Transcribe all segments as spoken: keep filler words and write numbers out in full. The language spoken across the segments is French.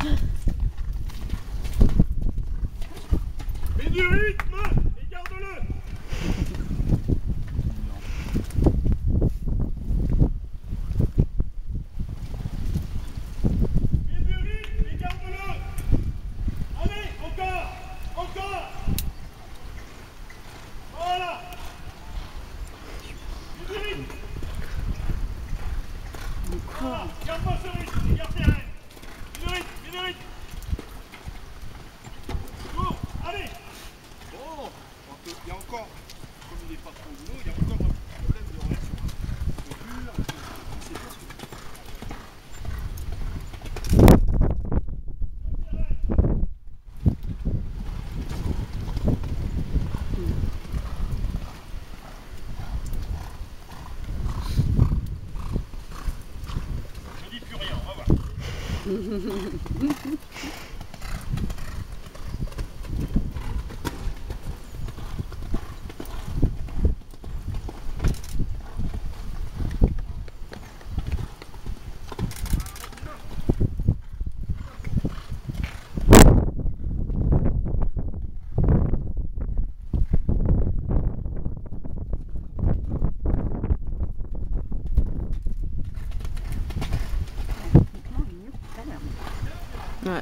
Mets du rythme et garde-le. Mets du rythme et garde-le. Allez, encore, encore. Voilà. Mets du rythme. Voilà, garde-moi ce rythme et garde tes rênes. Mets du rythme, mets du rythme. Bon, allez. Bon, il y a encore, comme il n'est pas trop gros, il y a encore un problème de relation. Le dur, c'est pas sûr. Je dis plus rien, on va voir. Ouais.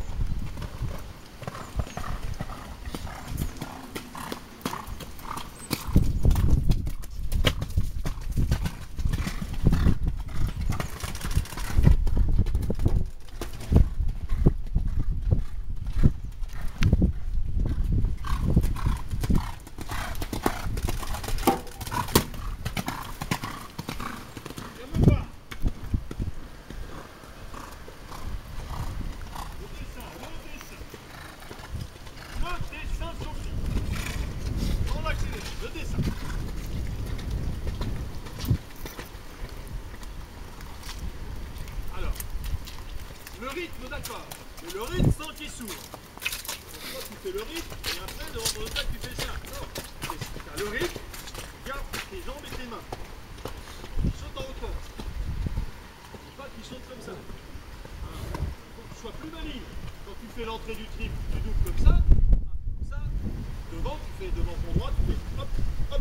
Viens me voir. Le dessin, le dessin. Le dessin, Sophie. On l'accélère, le dessin. Alors, le rythme, d'accord. Mais le rythme sans qu'il s'ouvre. Toi, tu fais le rythme, et après, devant ton obstacle, tu fais ça. Non. Tu as le rythme, garde tes jambes et tes mains. Tu sautes en hauteur. Il faut pas que tu sautes comme ça. Il faut que tu sois plus maligne. Quand tu fais l'entrée du trip, tu doubles comme ça. Comme ça. Devant, tu fais devant ton droit, tu fais hop, hop.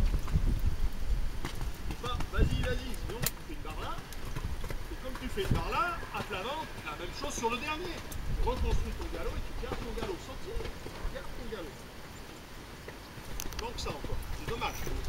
Et pas, vas-y, vas-y. Sinon, tu fais une barre là. Et comme tu fais une barre là, à plat ventre, la même chose sur le dernier. Tu reconstruis ton galop et tu gardes ton galop. Sentier, garde ton galop. Donc ça encore. C'est dommage.